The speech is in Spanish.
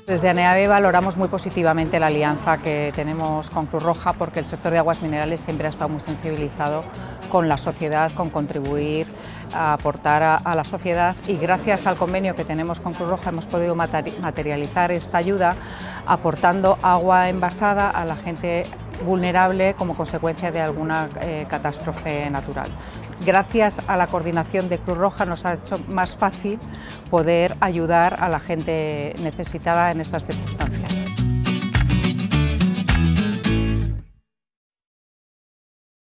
Desde ANEAVE valoramos muy positivamente la alianza que tenemos con Cruz Roja, porque el sector de aguas minerales siempre ha estado muy sensibilizado con la sociedad, con contribuir a aportar a la sociedad, y gracias al convenio que tenemos con Cruz Roja hemos podido materializar esta ayuda aportando agua envasada a la gente vulnerable como consecuencia de alguna catástrofe natural. Gracias a la coordinación de Cruz Roja nos ha hecho más fácil poder ayudar a la gente necesitada en estas circunstancias.